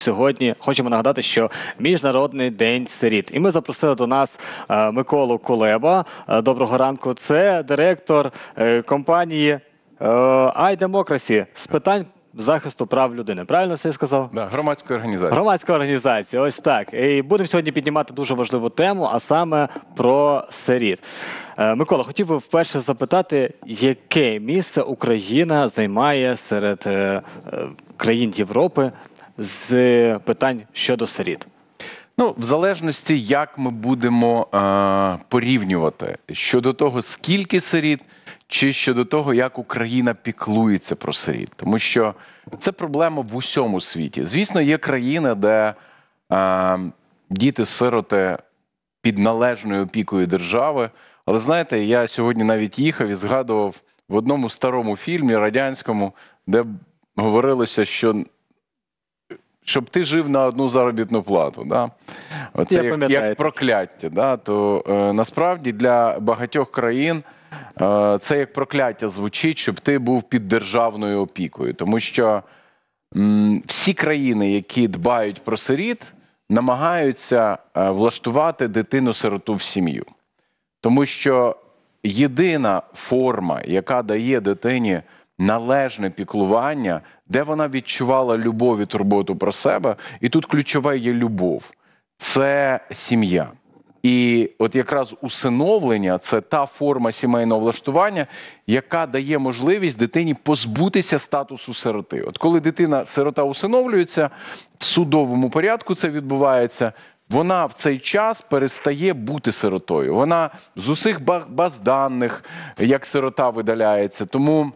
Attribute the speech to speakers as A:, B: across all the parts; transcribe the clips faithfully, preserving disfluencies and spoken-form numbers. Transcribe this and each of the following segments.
A: сьогодні хочемо нагадати, що Міжнародний день сиріт. І ми запросили до нас е, Миколу Кулеба. Е, доброго ранку. Це директор е, компанії е, iDemocracy з питань захисту прав людини. Правильно все я сказав?
B: Да, громадської організації.
A: Громадська організація, ось так. І будемо сьогодні піднімати дуже важливу тему, а саме про сиріт. Е, Микола, хотів би вперше запитати, яке місце Україна займає серед е, е, країн Європи з питань щодо сиріт?
B: Ну, в залежності, як ми будемо е, порівнювати щодо того, скільки сиріт, чи щодо того, як Україна піклується про сиріт. Тому що це проблема в усьому світі. Звісно, є країни, де е, діти-сироти під належною опікою держави. Але знаєте, я сьогодні навіть їхав і згадував в одному старому фільмі радянському, де говорилося, що щоб ти жив на одну заробітну плату. Да? Оце як, як прокляття. Да? То е, насправді для багатьох країн е, це як прокляття звучить, щоб ти був під державною опікою. Тому що м, всі країни, які дбають про сиріт, намагаються е, влаштувати дитину-сироту в сім'ю. Тому що єдина форма, яка дає дитині належне піклування, де вона відчувала любов і турботу про себе, і тут ключова є любов. Це сім'я. І от якраз усиновлення – це та форма сімейного влаштування, яка дає можливість дитині позбутися статусу сироти. От коли дитина-сирота усиновлюється, в судовому порядку це відбувається, вона в цей час перестає бути сиротою. Вона з усіх баз даних, як сирота, видаляється. Тому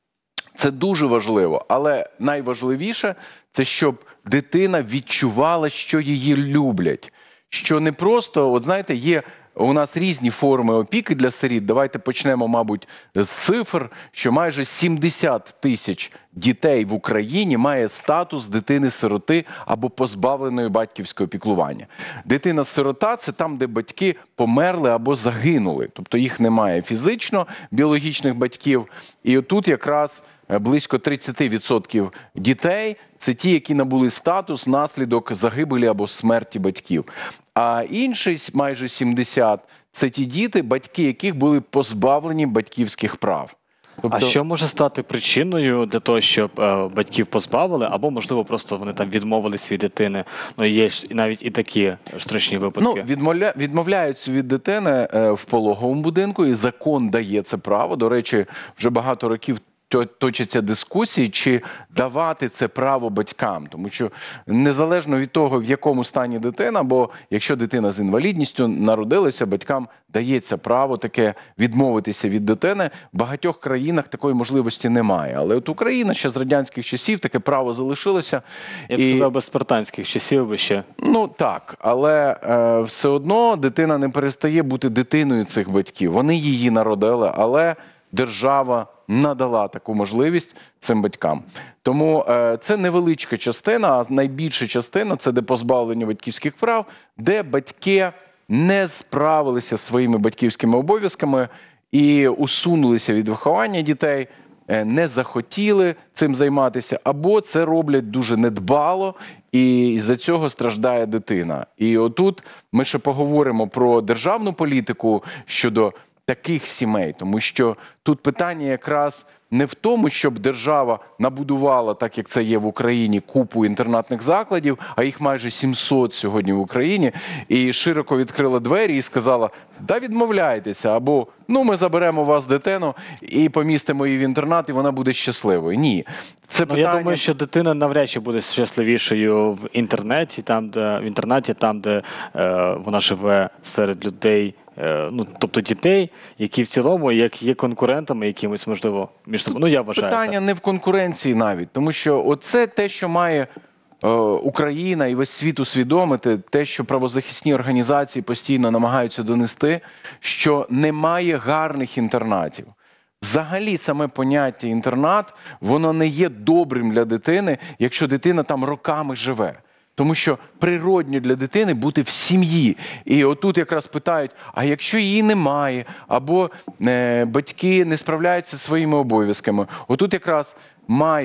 B: це дуже важливо, але найважливіше – це щоб дитина відчувала, що її люблять. Що не просто, от знаєте, є у нас різні форми опіки для сиріт. Давайте почнемо, мабуть, з цифр, що майже сімдесят тисяч дітей в Україні має статус дитини-сироти або позбавленої батьківського піклування. Дитина-сирота – це там, де батьки померли або загинули. Тобто їх немає фізично, біологічних батьків. І отут якраз близько тридцять відсотків дітей – це ті, які набули статус внаслідок загибелі або смерті батьків. А інші, майже сімдесят – це ті діти, батьки яких були позбавлені батьківських прав.
A: Тобто... А що може стати причиною для того, щоб е, батьків позбавили, або, можливо, просто вони там відмовились від дитини? Ну, є ж навіть і такі страшні випадки.
B: Ну, відмовля... відмовляються від дитини е, в пологовому будинку, і закон дає це право. До речі, вже багато років точаться дискусії, чи давати це право батькам. Тому що незалежно від того, в якому стані дитина, бо якщо дитина з інвалідністю народилася, батькам дається право таке відмовитися від дитини. В багатьох країнах такої можливості немає. Але от Україна ще з радянських часів таке право залишилося.
A: Я б і... сказав, без спартанських часів би ще.
B: Ну так, але е, все одно дитина не перестає бути дитиною цих батьків. Вони її народили, але держава надала таку можливість цим батькам. Тому е, це невеличка частина, а найбільша частина – це де позбавлення батьківських прав, де батьки не справилися зі своїми батьківськими обов'язками і усунулися від виховання дітей, е, не захотіли цим займатися, або це роблять дуже недбало, і з-за цього страждає дитина. І отут ми ще поговоримо про державну політику щодо таких сімей, тому що тут питання якраз не в тому, щоб держава набудувала, так як це є в Україні, купу інтернатних закладів, а їх майже сімсот сьогодні в Україні, і широко відкрила двері і сказала, да відмовляйтеся, або ну ми заберемо у вас дитину і помістимо її в інтернат, і вона буде щасливою. Ні. Це
A: питання... Я думаю, що дитина навряд чи буде щасливішою в інтернеті, там, де, в інтернаті, там, де е, вона живе серед людей, ну, тобто дітей, які в цілому як є конкурентами якимось, можливо, між собою. Ну, я вважаю.
B: Питання так. Не в конкуренції навіть, тому що оце те, що має е, Україна і весь світ усвідомити, те, що правозахисні організації постійно намагаються донести, що немає гарних інтернатів. Взагалі саме поняття інтернат, воно не є добрим для дитини, якщо дитина там роками живе. Тому що природньо для дитини бути в сім'ї. І отут якраз питають, а якщо її немає, або е, батьки не справляються зі своїми обов'язками, отут якраз мають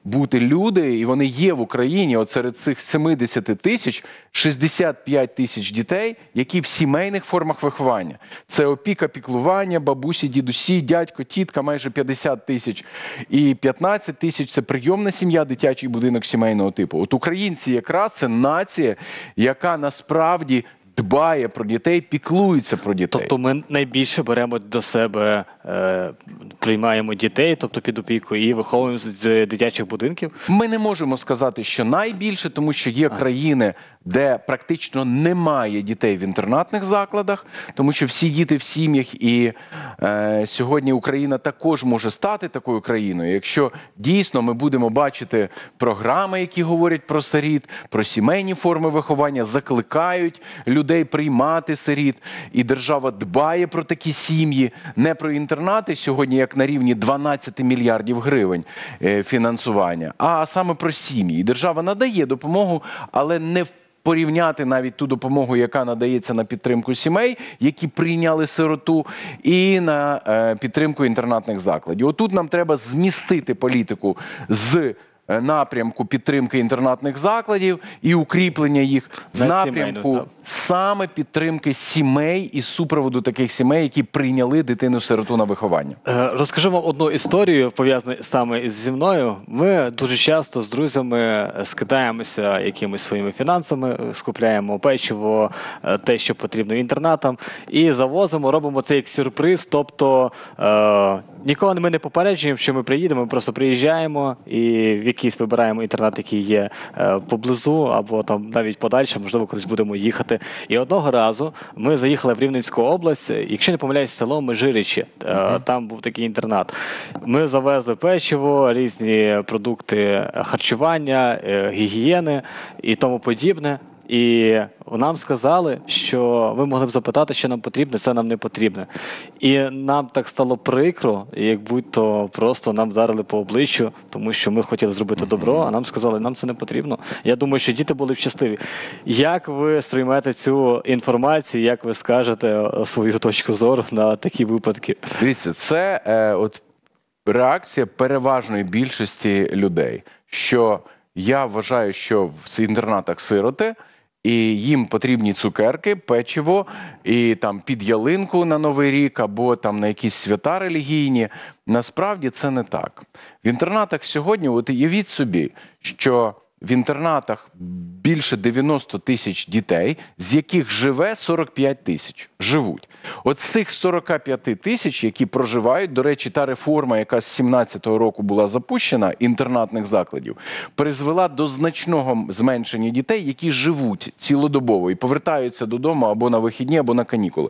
B: бути люди, і вони є в Україні, от серед цих сімдесят тисяч, шістдесят п'ять тисяч дітей, які в сімейних формах виховання. Це опіка, піклування, бабусі, дідусі, дядько, тітка, майже п'ятдесят тисяч. І п'ятнадцять тисяч – це прийомна сім'я, дитячий будинок сімейного типу. От українці якраз це нація, яка насправді дбає про дітей, піклується про дітей.
A: Тобто ми найбільше беремо до себе, е, приймаємо дітей, тобто під опіку, і виховуємо з, з дитячих будинків?
B: Ми не можемо сказати, що найбільше, тому що є країни, де практично немає дітей в інтернатних закладах, тому що всі діти в сім'ях, і е, сьогодні Україна також може стати такою країною, якщо дійсно ми будемо бачити програми, які говорять про сиріт, про сімейні форми виховання, закликають людей приймати сиріт, і держава дбає про такі сім'ї, не про інтернати сьогодні, як на рівні дванадцять мільярдів гривень е, фінансування, а саме про сім'ї. І держава надає допомогу, але не в порівняти навіть ту допомогу, яка надається на підтримку сімей, які прийняли сироту, і на е, підтримку інтернатних закладів. Отут нам треба змістити політику з напрямку підтримки інтернатних закладів і укріплення їх в
A: На
B: напрямку
A: сімейну,
B: саме підтримки сімей і супроводу таких сімей, які прийняли дитину-сироту на виховання.
A: Е, Розкажу вам одну історію, пов'язану саме зі мною. Ми дуже часто з друзями скидаємося якимись своїми фінансами, скупляємо печиво, е, те, що потрібно інтернатам, і завозимо, робимо це як сюрприз. Тобто е, нікого ми не попереджуємо, що ми приїдемо, ми просто приїжджаємо і в якийсь вибираємо інтернат, який є е, поблизу, або там навіть подальше, можливо, колись будемо їхати. І одного разу ми заїхали в Рівненську область, якщо не помиляюсь, село Межиричі, е, uh-huh. там був такий інтернат. Ми завезли печиво, різні продукти харчування, е, гігієни і тому подібне. І нам сказали, що ви могли б запитати, що нам потрібно, це нам не потрібно. І нам так стало прикро, як будь-то просто нам вдарили по обличчю, тому що ми хотіли зробити добро, а нам сказали, нам це не потрібно. Я думаю, що діти були б щасливі. Як ви сприймете цю інформацію, як ви скажете свою точку зору на такі випадки?
B: Дивіться, це е, от реакція переважної більшості людей, що я вважаю, що в інтернатах сироти, і їм потрібні цукерки, печиво, і там під ялинку на Новий рік, або там на якісь свята релігійні. Насправді це не так. В інтернатах сьогодні, от уявіть собі, що в інтернатах більше дев'яносто тисяч дітей, з яких живе сорок п'ять тисяч. Живуть. От з цих сорок п'ять тисяч, які проживають, до речі, та реформа, яка з сімнадцятого року була запущена, інтернатних закладів, призвела до значного зменшення дітей, які живуть цілодобово і повертаються додому або на вихідні, або на канікули.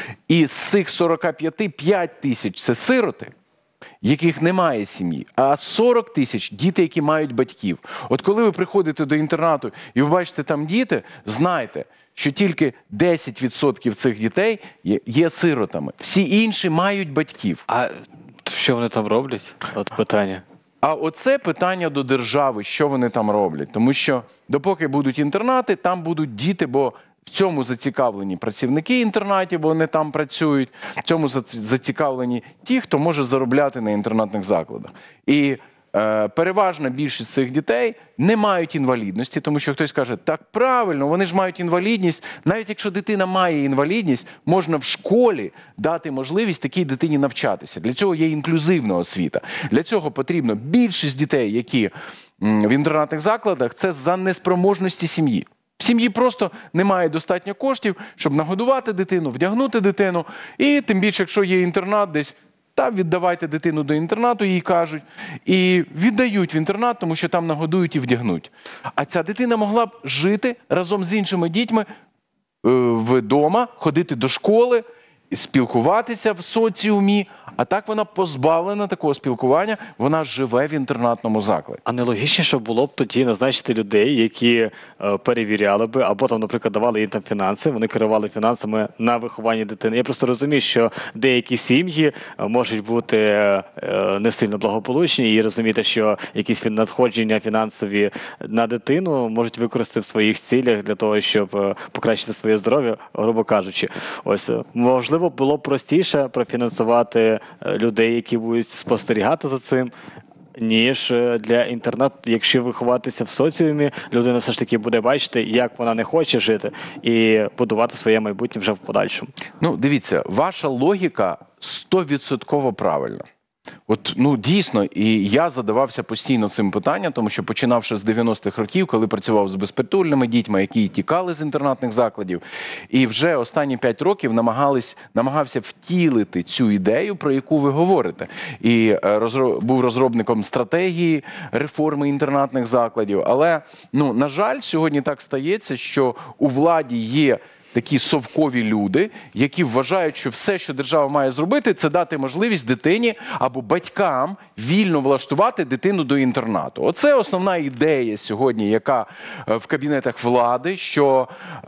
B: І з цих сорок п'ять, п'ять тисяч – це сироти, яких немає сім'ї, а сорок тисяч – діти, які мають батьків. От коли ви приходите до інтернату і ви бачите там діти, знайте, що тільки десять відсотків цих дітей є, є сиротами. Всі інші мають батьків.
A: А що вони там роблять? От питання.
B: А оце питання до держави, що вони там роблять. Тому що допоки будуть інтернати, там будуть діти, бо в цьому зацікавлені працівники інтернатів, бо вони там працюють. В цьому зацікавлені ті, хто може заробляти на інтернатних закладах. І е, переважна більшість цих дітей не мають інвалідності, тому що хтось каже, так правильно, вони ж мають інвалідність. Навіть якщо дитина має інвалідність, можна в школі дати можливість такій дитині навчатися. Для цього є інклюзивна освіта. Для цього потрібно більшість дітей, які м, в інтернатних закладах, це за неспроможності сім'ї. В сім'ї просто немає достатньо коштів, щоб нагодувати дитину, вдягнути дитину. І тим більше, якщо є інтернат десь, та віддавайте дитину до інтернату, їй кажуть. І віддають в інтернат, тому що там нагодують і вдягнуть. А ця дитина могла б жити разом з іншими дітьми вдома, ходити до школи, спілкуватися в соціумі, а так вона позбавлена такого спілкування, вона живе в інтернатному закладі.
A: А нелогічніше було б тоді назначити людей, які е, перевіряли би, або там, наприклад, давали їм там фінанси, вони керували фінансами на виховання дитини. Я просто розумію, що деякі сім'ї можуть бути е, не сильно благополучні, і розуміти, що якісь надходження фінансові на дитину можуть використати в своїх цілях для того, щоб е, покращити своє здоров'я, грубо кажучи. Ось, можливо, було б простіше профінансувати людей, які будуть спостерігати за цим. ніж е, для інтернату. Якщо виховатися в соціумі, людина все ж таки буде бачити, як вона не хоче жити, і будувати своє майбутнє вже в подальшому.
B: Ну, дивіться, ваша логіка сто відсотків правильна. От, ну, дійсно, і я задавався постійно цим питанням, тому що починавши з дев'яностих років, коли працював з безпритульними дітьми, які тікали з інтернатних закладів, і вже останні п'ять років намагались, намагався втілити цю ідею, про яку ви говорите. І е, розро... був розробником стратегії реформи інтернатних закладів. Але, ну, на жаль, сьогодні так стається, що у владі є такі совкові люди, які вважають, що все, що держава має зробити, це дати можливість дитині або батькам вільно влаштувати дитину до інтернату. Оце основна ідея сьогодні, яка в кабінетах влади, що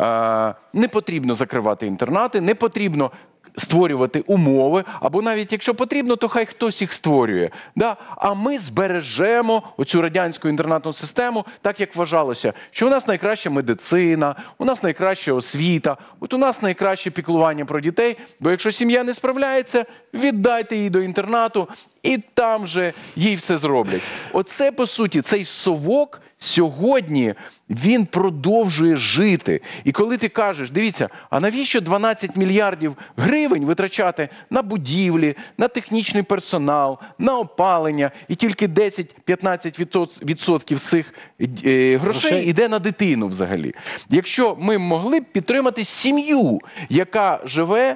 B: е, не потрібно закривати інтернати, не потрібно створювати умови, або навіть якщо потрібно, то хай хтось їх створює. Да? А ми збережемо оцю радянську інтернатну систему, так як вважалося, що у нас найкраща медицина, у нас найкраща освіта, от у нас найкраще піклування про дітей, бо якщо сім'я не справляється, віддайте її до інтернату, і там же їй все зроблять. Оце, по суті, цей совок сьогодні, він продовжує жити. І коли ти кажеш, дивіться, а навіщо дванадцять мільярдів гривень витрачати на будівлі, на технічний персонал, на опалення, і тільки десять-п'ятнадцять відсотків з цих е, грошей йде на дитину взагалі. Якщо ми могли б підтримати сім'ю, яка живе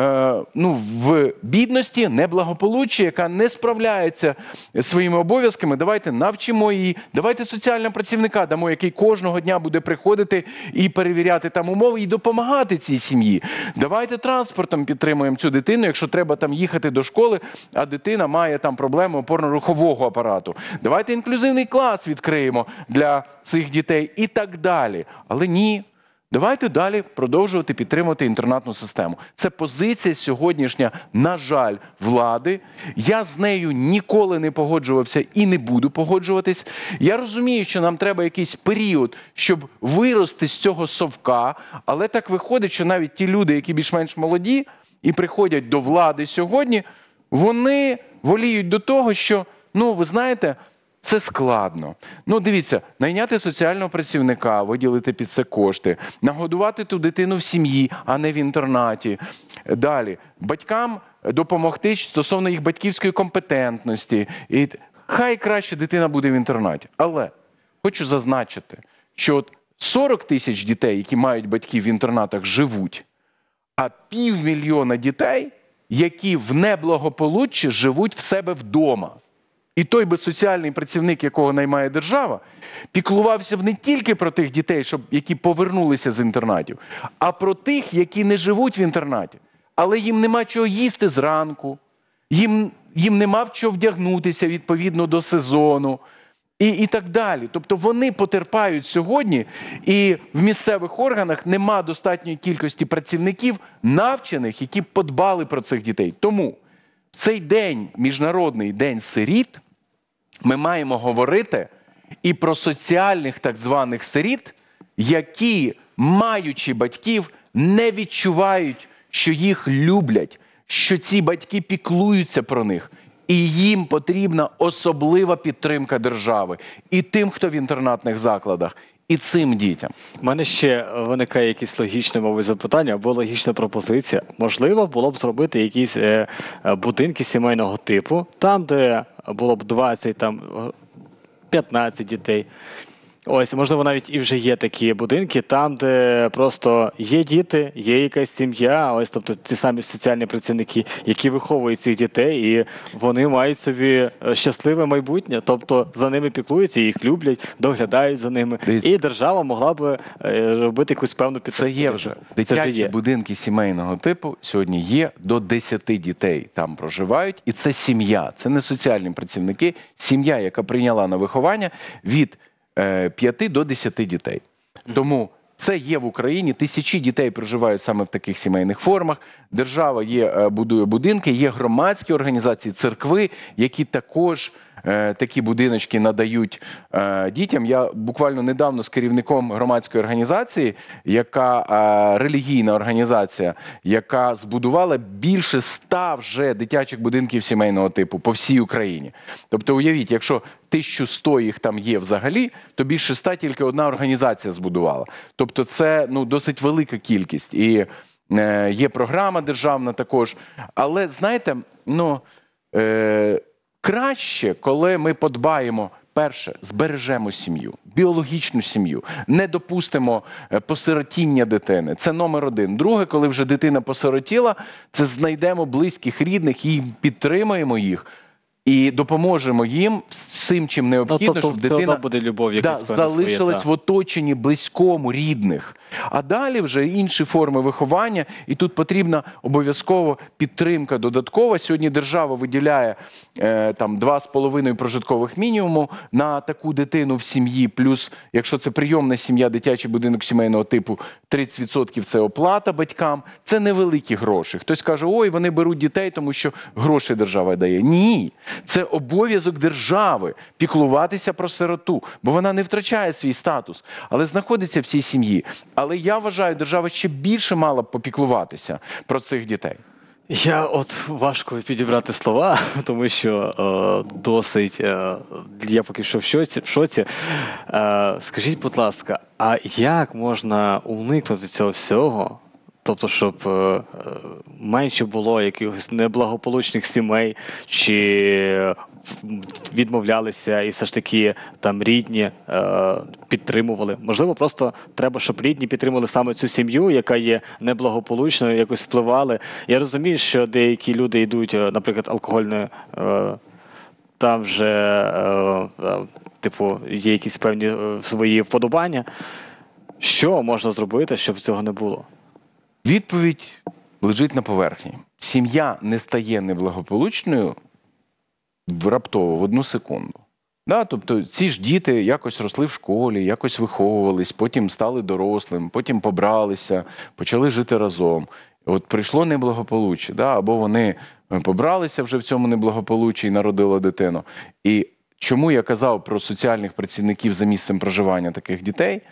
B: ну, в бідності, неблагополуччі, яка не справляється зі своїми обов'язками, давайте навчимо її, давайте соціального працівника дамо, який кожного дня буде приходити і перевіряти там умови і допомагати цій сім'ї. Давайте транспортом підтримуємо цю дитину, якщо треба там їхати до школи, а дитина має там проблеми опорно-рухового апарату. Давайте інклюзивний клас відкриємо для цих дітей і так далі. Але ні. Давайте далі продовжувати підтримувати інтернатну систему. Це позиція сьогоднішня, на жаль, влади. Я з нею ніколи не погоджувався і не буду погоджуватись. Я розумію, що нам треба якийсь період, щоб вирости з цього совка, але так виходить, що навіть ті люди, які більш-менш молоді і приходять до влади сьогодні, вони воліють до того, що, ну, ви знаєте, це складно. Ну, дивіться, найняти соціального працівника, виділити під це кошти, нагодувати ту дитину в сім'ї, а не в інтернаті. Далі, батькам допомогти стосовно їх батьківської компетентності. І хай краще дитина буде в інтернаті. Але хочу зазначити, що от сорок тисяч дітей, які мають батьків в інтернатах, живуть, а півмільйона дітей, які в неблагополуччі живуть в себе вдома. І той би соціальний працівник, якого наймає держава, піклувався б не тільки про тих дітей, щоб, які повернулися з інтернатів, а про тих, які не живуть в інтернаті. Але їм нема чого їсти зранку, їм, їм нема в чого вдягнутися відповідно до сезону і, і так далі. Тобто вони потерпають сьогодні, і в місцевих органах нема достатньої кількості працівників, навчених, які б подбали про цих дітей. Тому в цей день, Міжнародний день сиріт, ми маємо говорити і про соціальних так званих сиріт, які, маючи батьків, не відчувають, що їх люблять, що ці батьки піклуються про них. І їм потрібна особлива підтримка держави. І тим, хто в інтернатних закладах, і цим дітям.
A: У мене ще виникає якесь логічне, мабуть, запитання або логічна пропозиція. Можливо, було б зробити якісь е, будинки сімейного типу, там, де було б двадцять, там, п'ятнадцять дітей. Ось, можливо, навіть і вже є такі будинки, там, де просто є діти, є якась сім'я, ось, тобто ті самі соціальні працівники, які виховують цих дітей, і вони мають собі щасливе майбутнє, тобто за ними піклуються, їх люблять, доглядають за ними. Дивіться. І держава могла б робити якусь певну підтримку.
B: Це є вже. Дитячі будинки сімейного типу сьогодні є, до десяти дітей там проживають, і це сім'я, це не соціальні працівники, сім'я, яка прийняла на виховання від п'яти до десяти дітей. Тому це є в Україні, тисячі дітей проживають саме в таких сімейних формах, держава є, будує будинки, є громадські організації, церкви, які також е, такі будиночки надають е, дітям. Я буквально недавно з керівником громадської організації, яка е, релігійна організація, яка збудувала більше ста вже дитячих будинків сімейного типу по всій Україні. Тобто уявіть, якщо тисяча сто їх там є взагалі, то більше ста тільки одна організація збудувала. Тобто це ну, досить велика кількість. І е, є програма державна також. Але, знаєте, ну, е, краще, коли ми подбаємо, перше, збережемо сім'ю, біологічну сім'ю, не допустимо посиротіння дитини. Це номер один. Друге, коли вже дитина посиротіла, це знайдемо близьких, рідних і підтримуємо їх. І допоможемо їм всім, чим необхідно,
A: ну, тобто,
B: щоб дитина
A: буде любов,
B: да, залишилась
A: своє,
B: в оточенні близькому, рідних. А далі вже інші форми виховання, і тут потрібна обов'язково підтримка додаткова. Сьогодні держава виділяє е, там два з половиною прожиткових мінімуму на таку дитину в сім'ї, плюс, якщо це прийомна сім'я, дитячий будинок сімейного типу, тридцять відсотків це оплата батькам. Це невеликі гроші. Хтось каже, ой, вони беруть дітей, тому що гроші держава дає. Ні. Це обов'язок держави – піклуватися про сироту, бо вона не втрачає свій статус, але знаходиться в цій сім'ї. Але я вважаю, держава ще більше мала б попіклуватися про цих дітей.
A: Я от важко підібрати слова, тому що е, досить, е, я поки що в шоці. В шоці. Е, скажіть, будь ласка, а як можна уникнути цього всього? Тобто, щоб е, менше було якихось неблагополучних сімей, чи відмовлялися і все ж таки там рідні е, підтримували. Можливо, просто треба, щоб рідні підтримували саме цю сім'ю, яка є неблагополучною, якось впливали. Я розумію, що деякі люди йдуть, наприклад, алкогольною, е, там вже е, е, типу, є якісь певні е, свої вподобання. Що можна зробити, щоб цього не було?
B: Відповідь лежить на поверхні. Сім'я не стає неблагополучною раптово, в одну секунду. Да, тобто ці ж діти якось росли в школі, якось виховувались, потім стали дорослим, потім побралися, почали жити разом. От прийшло неблагополуччя, да, або вони побралися вже в цьому неблагополуччі і народили дитину. І чому я казав про соціальних працівників за місцем проживання таких дітей?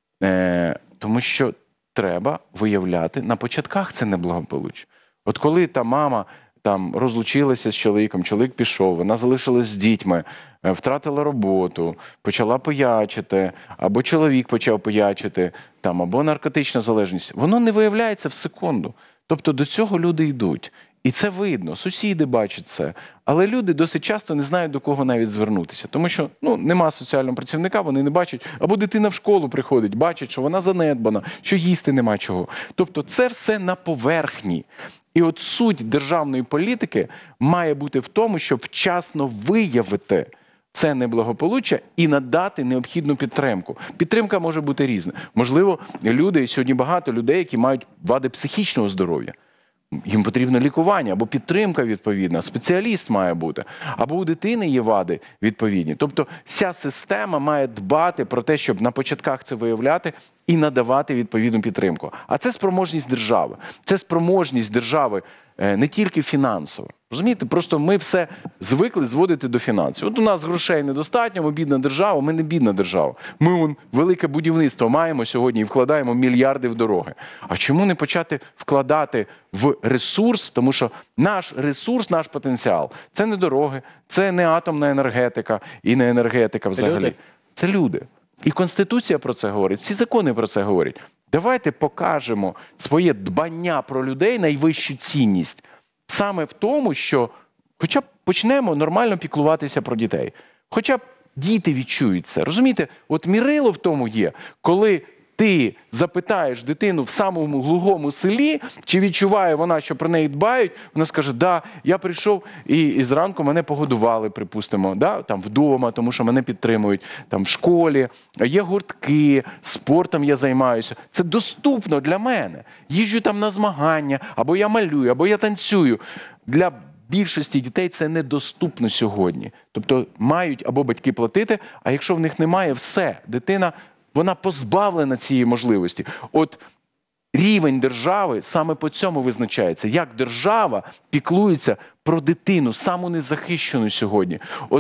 B: Е, тому що треба виявляти на початках це неблагополуччя. От коли та мама там розлучилася з чоловіком, чоловік пішов, вона залишилась з дітьми, втратила роботу, почала пиячити, або чоловік почав пиячити, там, або наркотична залежність, воно не виявляється в секунду. Тобто до цього люди йдуть. І це видно, сусіди бачать це. Але люди досить часто не знають, до кого навіть звернутися. Тому що ну, нема соціального працівника, вони не бачать. Або дитина в школу приходить, бачить, що вона занедбана, що їсти нема чого. Тобто це все на поверхні. І от суть державної політики має бути в тому, щоб вчасно виявити це неблагополуччя і надати необхідну підтримку. Підтримка може бути різна. Можливо, люди, сьогодні багато людей, які мають вади психічного здоров'я. Їм потрібно лікування або підтримка відповідна, спеціаліст має бути, або у дитини є вади відповідні. Тобто вся система має дбати про те, щоб на початках це виявляти і надавати відповідну підтримку. А це спроможність держави. Це спроможність держави не тільки фінансово. Розумієте, просто ми все звикли зводити до фінансів. От у нас грошей недостатньо, ми бідна держава, ми не бідна держава. Ми вон, велике будівництво маємо сьогодні і вкладаємо мільярди в дороги. А чому не почати вкладати в ресурс? Тому що наш ресурс, наш потенціал – це не дороги, це не атомна енергетика і не енергетика взагалі.
A: Люди.
B: Це люди. І Конституція про це говорить, всі закони про це говорять. Давайте покажемо своє дбання про людей, найвищу цінність, саме в тому, що хоча б почнемо нормально піклуватися про дітей. Хоча б діти відчують це. Розумієте, от мірило в тому є, коли ти запитаєш дитину в самому глухому селі, чи відчуває вона, що про неї дбають, вона скаже, да, я прийшов і, і зранку мене погодували, припустимо, да, там вдома, тому що мене підтримують, там в школі, є гуртки, спортом я займаюся. Це доступно для мене. Їжджу там на змагання, або я малюю, або я танцюю. Для більшості дітей це недоступно сьогодні. Тобто мають або батьки платити, а якщо в них немає, все, дитина вона позбавлена цієї можливості. От рівень держави саме по цьому визначається. Як держава піклується про дитину, саму незахищену сьогодні. От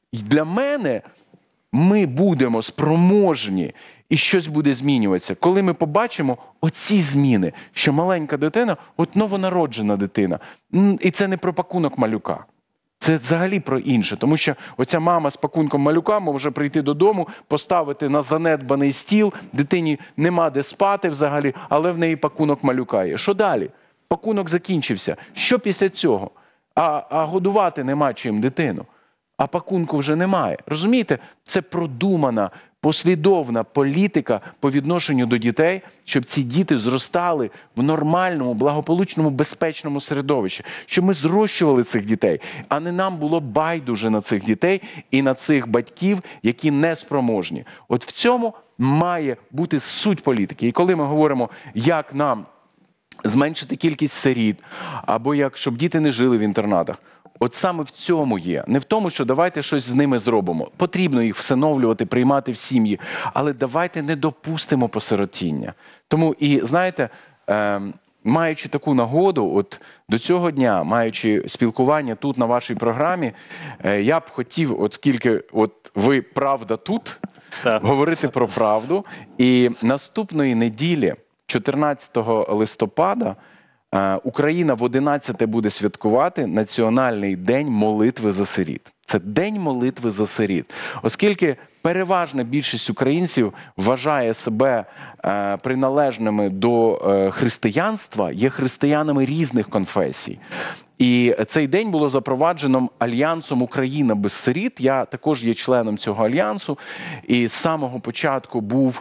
B: І для мене ми будемо спроможні і щось буде змінюватися, коли ми побачимо оці зміни, що маленька дитина, от новонароджена дитина, і це не про пакунок малюка. Це взагалі про інше, тому що оця мама з пакунком малюка може прийти додому, поставити на занедбаний стіл, дитині нема де спати взагалі, але в неї пакунок малюка є. Що далі? Пакунок закінчився. Що після цього? А, а годувати нема чим дитину. А пакунку вже немає. Розумієте? Це продумана, послідовна політика по відношенню до дітей, щоб ці діти зростали в нормальному, благополучному, безпечному середовищі. Щоб ми зрощували цих дітей, а не нам було байдуже на цих дітей і на цих батьків, які неспроможні. От в цьому має бути суть політики. І коли ми говоримо, як нам зменшити кількість сиріт, або як, щоб діти не жили в інтернатах, от саме в цьому є. Не в тому, що давайте щось з ними зробимо. Потрібно їх всиновлювати, приймати в сім'ї. Але давайте не допустимо посиротіння. Тому і, знаєте, е, маючи таку нагоду, от до цього дня, маючи спілкування тут на вашій програмі, е, я б хотів, оскільки от ви правда тут,
A: Так.
B: говорити про правду. І наступної неділі, чотирнадцятого листопада, Україна в одинадцяте буде святкувати Національний день молитви за сиріт. Це День молитви за сиріт. Оскільки переважна більшість українців вважає себе е, приналежними до е, християнства, є християнами різних конфесій. І цей день було запроваджено Альянсом «Україна без сиріт». Я також є членом цього альянсу і з самого початку був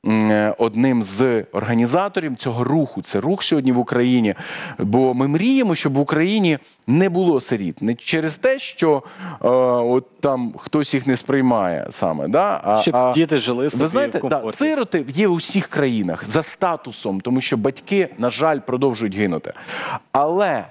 B: одним з організаторів цього руху. Це рух сьогодні в Україні. Бо ми мріємо, щоб в Україні не було сиріт. Не через те, що е, от там хтось їх не сприймає саме. Да? А,
A: щоб
B: а,
A: діти жили собі
B: ви знаєте,
A: в комфорті.
B: Да, сироти є у всіх країнах за статусом, тому що батьки, на жаль, продовжують гинути. Але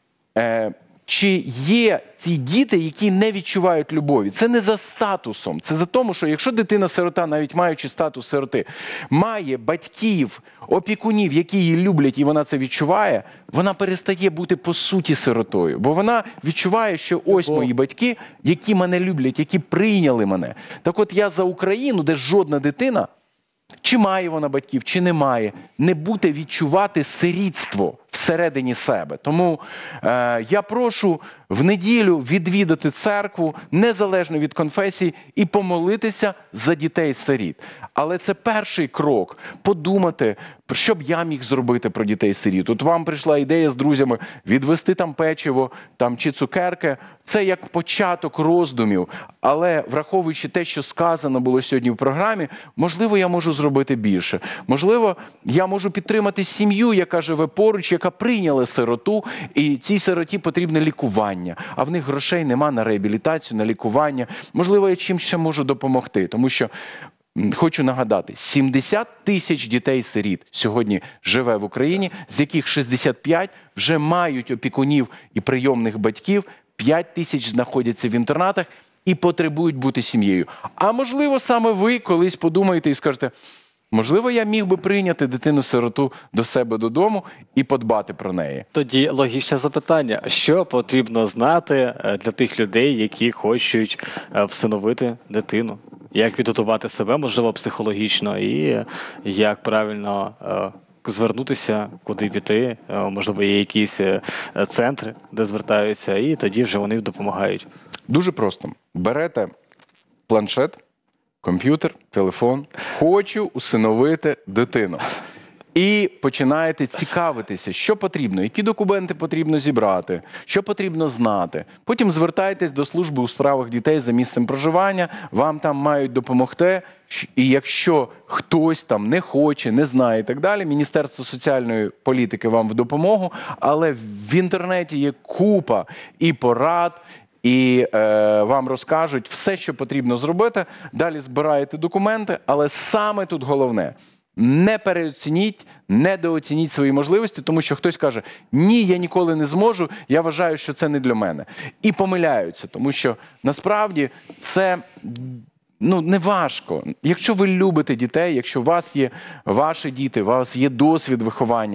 B: е, чи є ці діти, які не відчувають любові? Це не за статусом. Це за тому, що якщо дитина-сирота, навіть маючи статус сироти, має батьків, опікунів, які її люблять, і вона це відчуває, вона перестає бути по суті сиротою. Бо вона відчуває, що ось
A: Бо...
B: мої батьки, які мене люблять, які прийняли мене. Так от я за Україну, де жодна дитина, чи має вона батьків, чи не має, не буде відчувати сирітство всередині себе. Тому е, я прошу в неділю відвідати церкву, незалежно від конфесії, і помолитися за дітей-сиріт. Але це перший крок – подумати, що б я міг зробити про дітей-сиріт. От вам прийшла ідея з друзями відвести там печиво там, чи цукерки. Це як початок роздумів. Але враховуючи те, що сказано було сьогодні в програмі, можливо, я можу зробити більше. Можливо, я можу підтримати сім'ю, яка живе поруч, яка прийняла сироту, і цій сироті потрібне лікування. А в них грошей нема на реабілітацію, на лікування. Можливо, я чим ще можу допомогти. Тому що хочу нагадати, сімдесят тисяч дітей-сиріт сьогодні живе в Україні, з яких шістдесят п'ять вже мають опікунів і прийомних батьків, п'ять тисяч знаходяться в інтернатах і потребують бути сім'єю. А можливо, саме ви колись подумаєте і скажете, можливо, я міг би прийняти дитину-сироту до себе додому і подбати про неї.
A: Тоді логічне запитання. Що потрібно знати для тих людей, які хочуть всиновити дитину? Як підготувати себе, можливо, психологічно, і як правильно звернутися, куди піти, можливо, є якісь центри, де звертаються, і тоді вже вони допомагають.
B: Дуже просто. Берете планшет, комп'ютер, телефон. Хочу усиновити дитину. І починаєте цікавитися, що потрібно, які документи потрібно зібрати, що потрібно знати. Потім звертайтесь до служби у справах дітей за місцем проживання, вам там мають допомогти. І якщо хтось там не хоче, не знає і так далі, Міністерство соціальної політики вам в допомогу, але в інтернеті є купа і порад, і е, вам розкажуть все, що потрібно зробити. Далі збираєте документи, але саме тут головне – не переоцініть, недооцініть свої можливості, тому що хтось каже, ні, я ніколи не зможу, я вважаю, що це не для мене. І помиляються, тому що насправді це ну, не важко. Якщо ви любите дітей, якщо у вас є ваші діти, у вас є досвід виховання,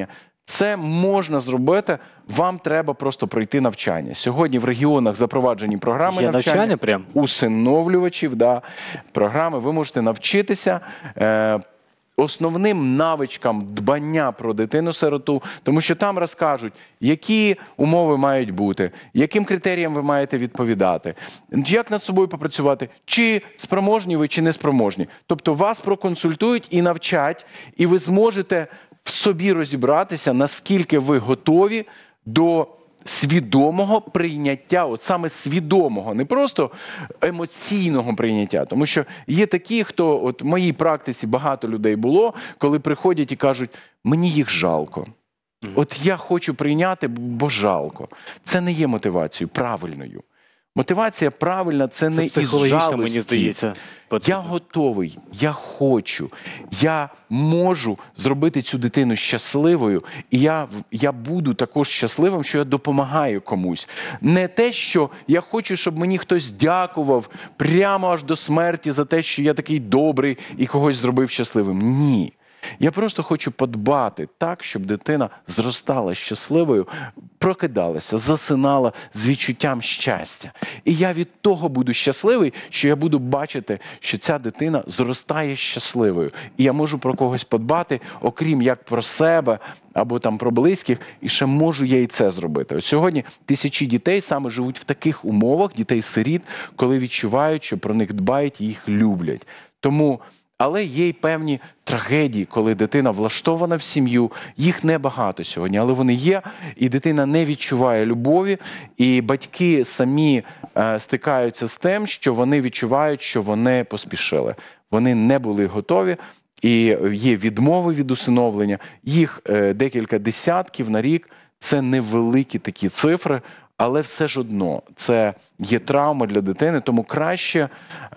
B: Це можна зробити, вам треба просто пройти навчання. Сьогодні в регіонах запроваджені програми
A: Є
B: навчання,
A: навчання прям?
B: усиновлювачів, да, програми. Ви можете навчитися е, основним навичкам дбання про дитину-сироту, тому що там розкажуть, які умови мають бути, яким критеріям ви маєте відповідати, як над собою попрацювати, чи спроможні ви, чи не спроможні. Тобто вас проконсультують і навчать, і ви зможете в собі розібратися, наскільки ви готові до свідомого прийняття, от саме свідомого, не просто емоційного прийняття. Тому що є такі, хто, от в моїй практиці багато людей було, коли приходять і кажуть, мені їх жалко. От я хочу прийняти, бо жалко. Це не є мотивацією правильною. Мотивація правильна – це,
A: Це
B: не із
A: психологічно,
B: жалості.
A: мені здається.
B: Я готовий, я хочу, я можу зробити цю дитину щасливою, і я, я буду також щасливим, що я допомагаю комусь. Не те, що я хочу, щоб мені хтось дякував прямо аж до смерті за те, що я такий добрий і когось зробив щасливим. Ні. Я просто хочу подбати так, щоб дитина зростала щасливою, прокидалася, засинала з відчуттям щастя. І я від того буду щасливий, що я буду бачити, що ця дитина зростає щасливою. І я можу про когось подбати, окрім як про себе або там про близьких, і ще можу я і це зробити. От сьогодні тисячі дітей саме живуть в таких умовах, дітей-сиріт, коли відчувають, що про них дбають і їх люблять. Тому... Але є й певні трагедії, коли дитина влаштована в сім'ю. Їх небагато сьогодні, але вони є, і дитина не відчуває любові, і батьки самі е, стикаються з тим, що вони відчувають, що вони поспішили. Вони не були готові, і є відмови від усиновлення. Їх е, декілька десятків на рік. Це невеликі такі цифри, але все ж одно, це є травма для дитини, тому краще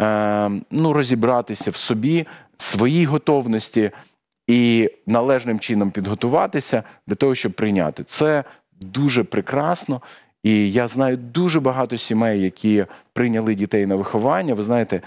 B: е, ну, розібратися в собі, своїй готовності і належним чином підготуватися для того, щоб прийняти. Це дуже прекрасно, і я знаю дуже багато сімей, які прийняли дітей на виховання. Ви знаєте,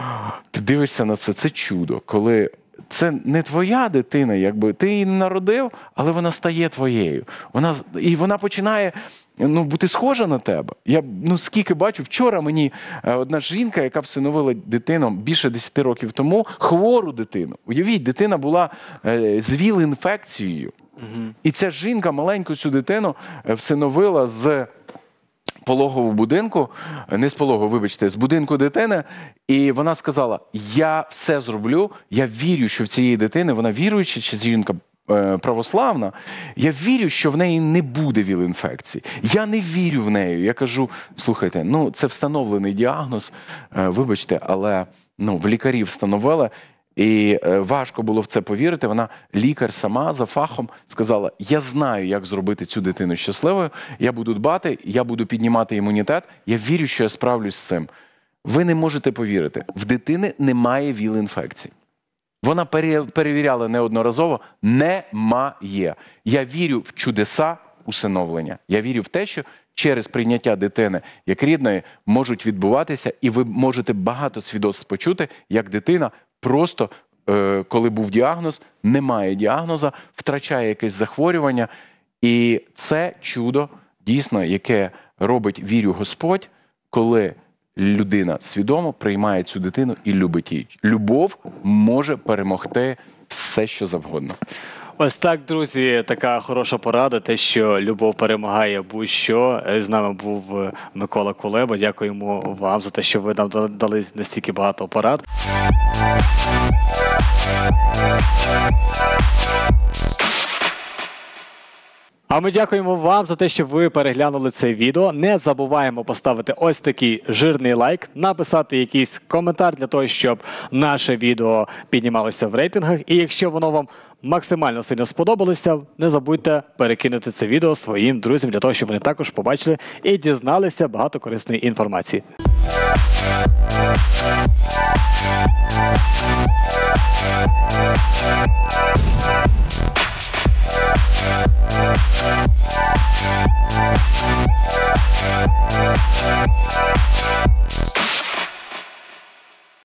B: ти дивишся на це, це чудо, коли... Це не твоя дитина, якби ти її народив, але вона стає твоєю. Вона, і вона починає ну, бути схожа на тебе. Я ну, скільки бачу, вчора мені одна жінка, яка всиновила дитину більше десяти років тому, хвору дитину. Уявіть, дитина була е, з ВІЛ-інфекцією. Угу. І ця жінка маленьку цю дитину всиновила з пологового будинку, не з пологового, вибачте, з будинку дитини, і вона сказала, я все зроблю, я вірю, що в цієї дитини, вона віруюча, чи жінка православна, я вірю, що в неї не буде ВІЛ-інфекції. Я не вірю в неї. Я кажу, слухайте, ну це встановлений діагноз, вибачте, але ну, в лікарів встановили, і важко було в це повірити. Вона, лікар сама, за фахом, сказала, я знаю, як зробити цю дитину щасливою, я буду дбати, я буду піднімати імунітет, я вірю, що я справлюсь з цим. Ви не можете повірити, в дитини немає ВІЛ-інфекції. Вона перевіряла неодноразово, немає. Я вірю в чудеса усиновлення. Я вірю в те, що через прийняття дитини як рідної можуть відбуватися, і ви можете багато свідоцтв почути, як дитина просто, коли був діагноз, немає діагноза, втрачає якесь захворювання. І це чудо, дійсно, яке робить, вірю, Господь, коли людина свідомо приймає цю дитину і любить її. Любов може перемогти все, що завгодно.
A: Ось так, друзі, така хороша порада, те, що любов перемагає будь-що. З нами був Микола Кулеба. Дякуємо вам за те, що ви нам дали настільки багато порад. А ми дякуємо вам за те, що ви переглянули це відео. Не забуваємо поставити ось такий жирний лайк, написати якийсь коментар для того, щоб наше відео піднімалося в рейтингах. І якщо воно вам максимально сильно сподобалося, не забудьте перекинути це відео своїм друзям, для того, щоб вони також побачили і дізналися багато корисної інформації.